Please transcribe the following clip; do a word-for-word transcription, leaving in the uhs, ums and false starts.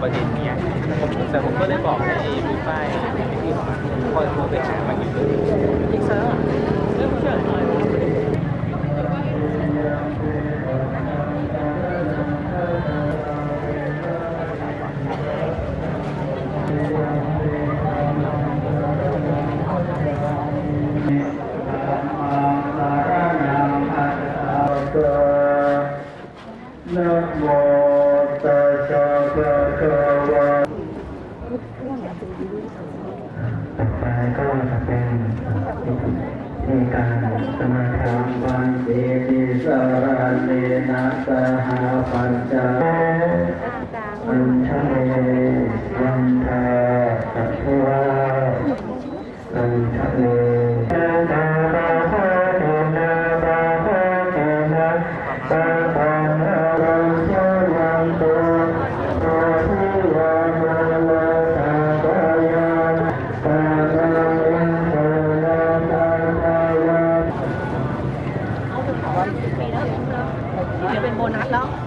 ประเด็นเนี้ยผมแต่ผมก็เลยบอกให้พี่ป้ายพี่คอยโทรไปหามันอยู่อีกซะเรื่องเชื่อหน่อยนะโมตัสสะภะคะวะต่อไปก็จะเป็นมีการสมาทานวันเอติสาราเนนะสหปัญจอัญชเลวันทาสัทวาอัญชเลเดี๋ยวเป็นโบนัสแล้ว